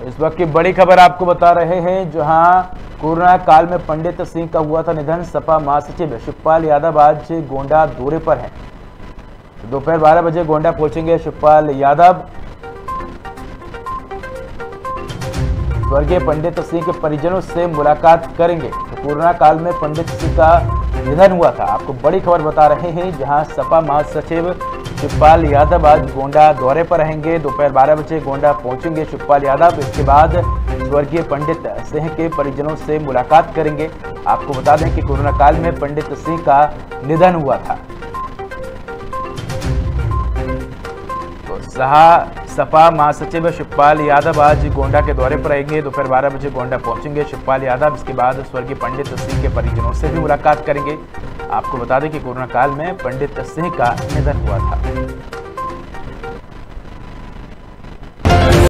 इस वक्त की बड़ी खबर आपको बता रहे हैं, जहां कोरोना काल में पंडित सिंह का हुआ था निधन। सपा महासचिव शिवपाल यादव आज गोंडा दौरे पर हैं। दोपहर 12 बजे गोंडा पहुंचेंगे शिवपाल यादव। स्वर्गीय पंडित सिंह के परिजनों से मुलाकात करेंगे। तो कोरोना काल में पंडित सिंह का निधन हुआ था। आपको बड़ी खबर बता रहे हैं, जहां सपा महासचिव शिवपाल यादव आज गोंडा दौरे पर रहेंगे। दोपहर 12 बजे गोंडा पहुंचेंगे शिवपाल यादव। इसके बाद स्वर्गीय पंडित सिंह के परिजनों से मुलाकात करेंगे। आपको बता दें कि कोरोना काल में पंडित सिंह का निधन हुआ था। तो सपा महासचिव शिवपाल यादव आज गोंडा के दौरे पर रहेंगे। दोपहर 12 बजे गोंडा पहुंचेंगे शिवपाल यादव। इसके बाद स्वर्गीय पंडित सिंह के परिजनों से भी मुलाकात करेंगे। आपको बता दें कि कोरोना काल में पंडित सिंह का निधन हुआ था।